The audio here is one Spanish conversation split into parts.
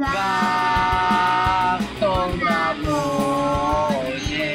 Gastón Rapolle.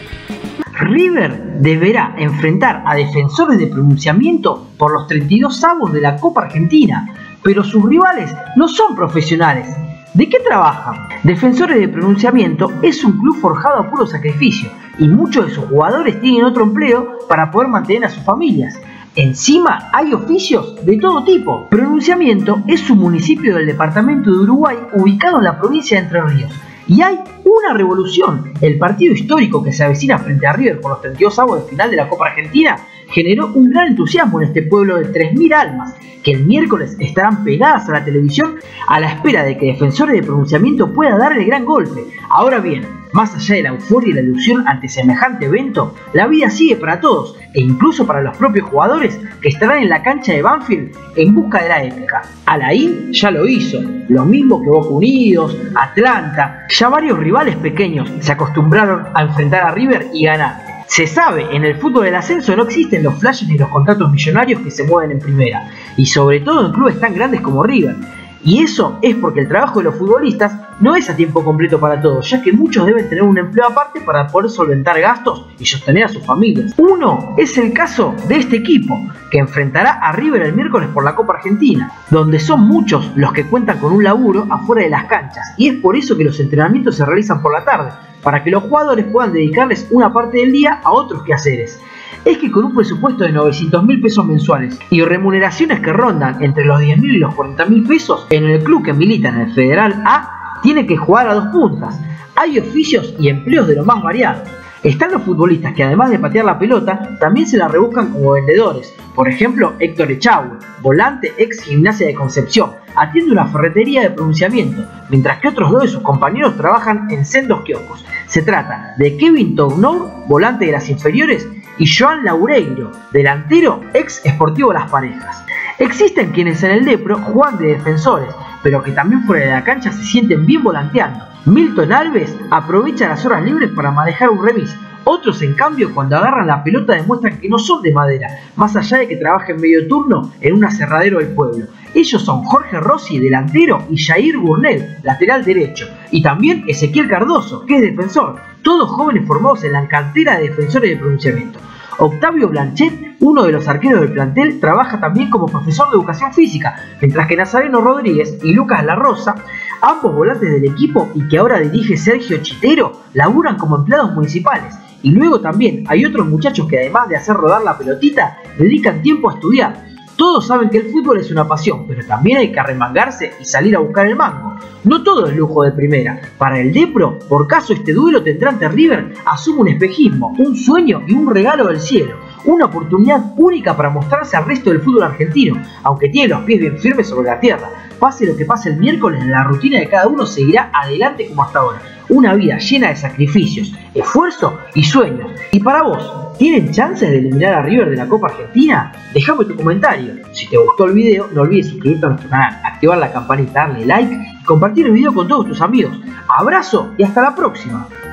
River deberá enfrentar a Defensores de Pronunciamiento por los 32avos de la Copa Argentina, pero sus rivales no son profesionales. ¿De qué trabajan? Defensores de Pronunciamiento es un club forjado a puro sacrificio y muchos de sus jugadores tienen otro empleo para poder mantener a sus familias. Encima hay oficios de todo tipo. Pronunciamiento es un municipio del departamento de Uruguay ubicado en la provincia de Entre Ríos. Y hay una revolución. El partido histórico que se avecina frente a River por los 32avos de final de la Copa Argentina generó un gran entusiasmo en este pueblo de 3.000 almas, que el miércoles estarán pegadas a la televisión a la espera de que Defensores de Pronunciamiento pueda dar el gran golpe. Ahora bien, más allá de la euforia y la ilusión ante semejante evento, la vida sigue para todos, e incluso para los propios jugadores que estarán en la cancha de Banfield en busca de la épica. Alain ya lo hizo, lo mismo que Boca Unidos, Atlanta, ya varios rivales pequeños se acostumbraron a enfrentar a River y ganar. Se sabe, en el fútbol del ascenso no existen los flashes ni los contratos millonarios que se mueven en primera, y sobre todo en clubes tan grandes como River. Y eso es porque el trabajo de los futbolistas no es a tiempo completo para todos, ya que muchos deben tener un empleo aparte para poder solventar gastos y sostener a sus familias. Uno es el caso de este equipo, que enfrentará a River el miércoles por la Copa Argentina, donde son muchos los que cuentan con un laburo afuera de las canchas, y es por eso que los entrenamientos se realizan por la tarde, para que los jugadores puedan dedicarles una parte del día a otros quehaceres. Es que con un presupuesto de 900.000 pesos mensuales y remuneraciones que rondan entre los 10.000 y los 40.000 pesos, en el club que milita en el Federal A, tiene que jugar a dos puntas. Hay oficios y empleos de lo más variados. Están los futbolistas que además de patear la pelota, también se la rebuscan como vendedores. Por ejemplo, Héctor Echagüe, volante ex Gimnasia de Concepción, atiende una ferretería de pronunciamiento, mientras que otros dos de sus compañeros trabajan en sendos kioscos. Se trata de Kevin Tougnour, volante de las inferiores, y Joan Laureiro, delantero ex Sportivo Las Parejas. Existen quienes en el Depro juegan de defensores, pero que también fuera de la cancha se sienten bien volanteando. Milton Alves aprovecha las horas libres para manejar un remis. Otros, en cambio, cuando agarran la pelota demuestran que no son de madera, más allá de que trabajen medio turno en un aserradero del pueblo. Ellos son Jorge Rossi, delantero, y Jair Burnell, lateral derecho, y también Ezequiel Cardoso, que es defensor, todos jóvenes formados en la cantera de Defensores de Pronunciamiento. Octavio Blanchet, uno de los arqueros del plantel, trabaja también como profesor de educación física, mientras que Nazareno Rodríguez y Lucas La Rosa, ambos volantes del equipo y que ahora dirige Sergio Chitero, laburan como empleados municipales. Y luego también hay otros muchachos que, además de hacer rodar la pelotita, dedican tiempo a estudiar. Todos saben que el fútbol es una pasión, pero también hay que arremangarse y salir a buscar el mango. No todo es lujo de primera. Para el Depro, por caso este duelo tendrá ante River, asume un espejismo, un sueño y un regalo del cielo. Una oportunidad única para mostrarse al resto del fútbol argentino, aunque tiene los pies bien firmes sobre la tierra. Pase lo que pase el miércoles, la rutina de cada uno seguirá adelante como hasta ahora. Una vida llena de sacrificios, esfuerzo y sueños. Y para vos, ¿tienen chances de eliminar a River de la Copa Argentina? Dejame tu comentario. Si te gustó el video, no olvides suscribirte a nuestro canal, activar la campanita, darle like y compartir el video con todos tus amigos. Abrazo y hasta la próxima.